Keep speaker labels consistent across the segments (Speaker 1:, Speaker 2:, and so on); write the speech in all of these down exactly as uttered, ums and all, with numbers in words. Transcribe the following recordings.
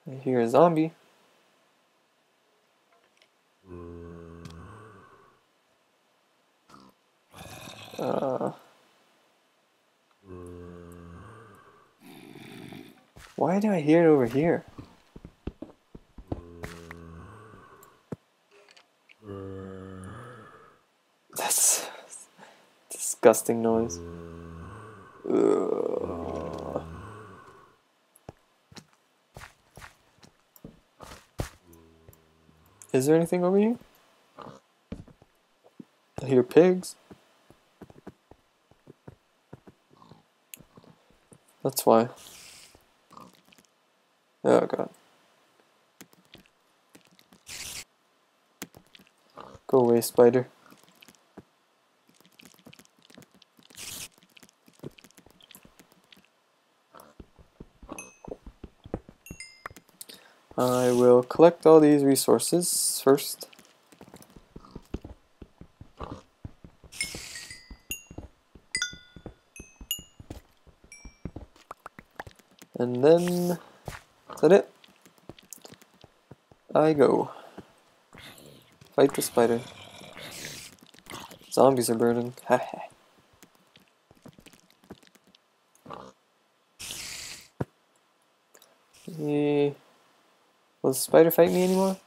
Speaker 1: I hear a zombie. Uh, why do I hear it over here? That's disgusting noise. Ugh. Is there anything over here? I hear pigs. That's why. Oh god. Go away, spider. I will collect all these resources first. And then, is that it? I go. Fight the spider. Zombies are burning. Haha. Eh, will the spider fight me anymore?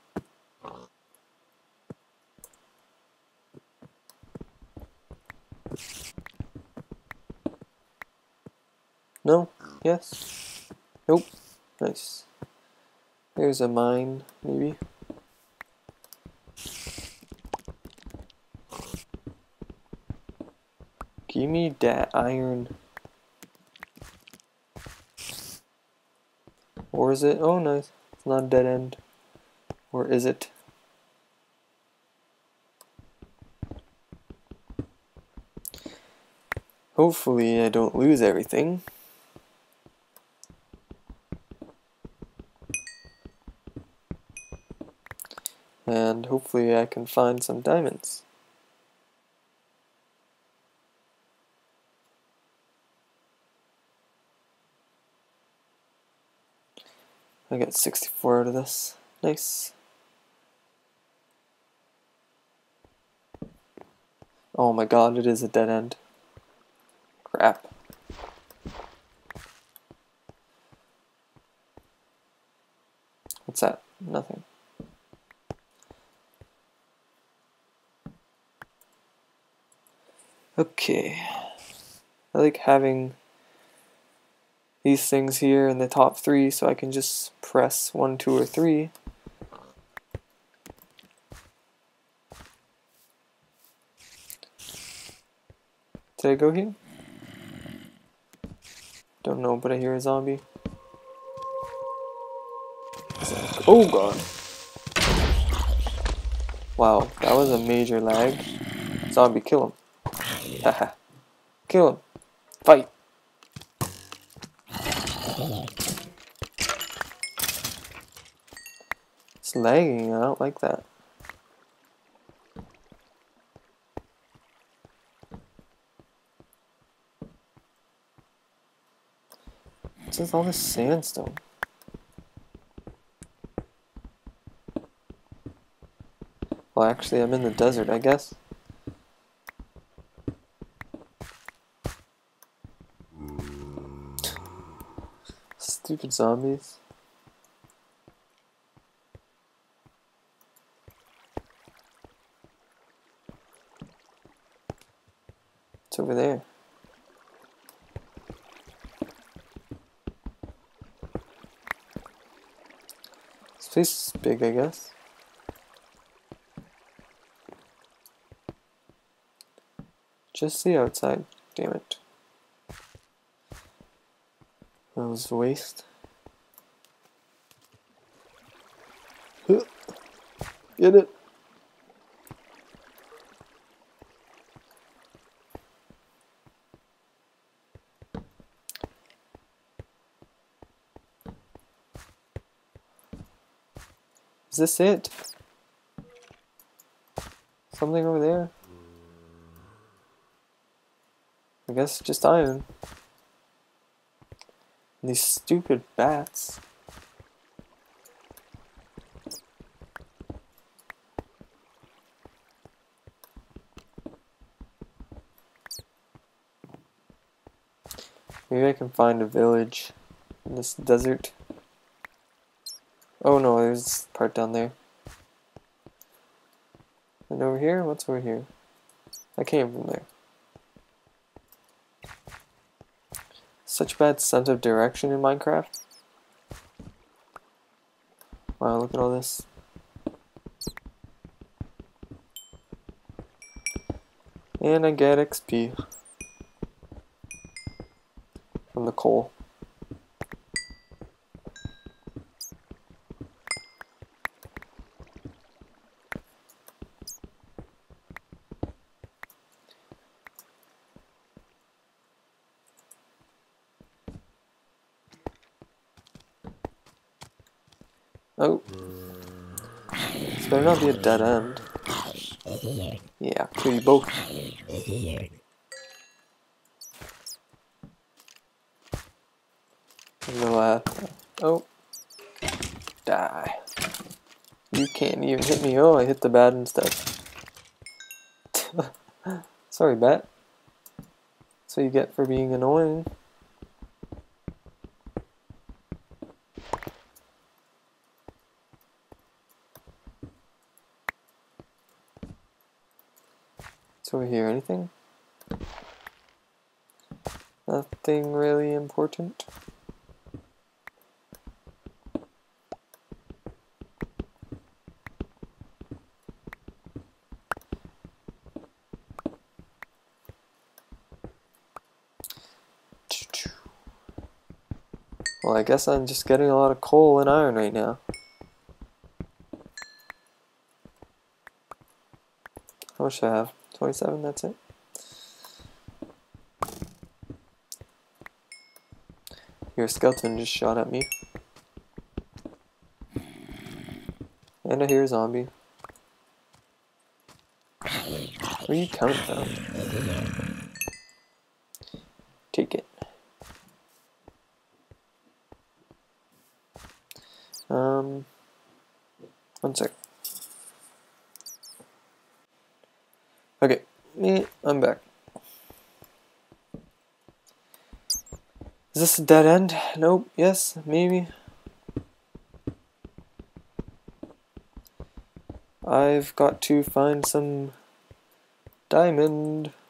Speaker 1: No? Yes? Nope. Nice. There's a mine, maybe. Give me that iron. Or is it? Oh, nice. It's not a dead end. Or is it? Hopefully I don't lose everything. And hopefully I can find some diamonds. I got sixty-four out of this. Nice. Oh my god, it is a dead end. Crap. What's that? Nothing. Okay. I like having these things here in the top three so I can just press one, two, or three. Did I go here? Don't know, but I hear a zombie. Oh god. Wow, that was a major lag. Zombie, kill him. Haha. Kill him. Fight. It's lagging, I don't like that. What's with all this sandstone? Well, actually, I'm in the desert, I guess. Stupid zombies. It's over there. This place is big, I guess. Just the outside. Damn it. That was a waste. Get it. Is this it? Something over there? I guess just iron. And these stupid bats. Maybe I can find a village in this desert. Oh no, there's a part down there. And over here? What's over here? I came from there. Such bad sense of direction in Minecraft. Wow, look at all this. And I get X P from the coal. Oh. This better not be a dead end. Yeah, kill you both. No, uh, oh. Die. You can't even hit me. Oh, I hit the bat instead. Sorry, bat. That's what you get for being annoying. What's over here? Anything? Nothing really important. Well, I guess I'm just getting a lot of coal and iron right now. How much do I have? twenty-seven, that's it. Your skeleton just shot at me. And I hear a zombie. Where are you coming from? Take it. Um, one sec. Okay, me, I'm back. Is this a dead end? Nope. Yes, maybe. I've got to find some diamond.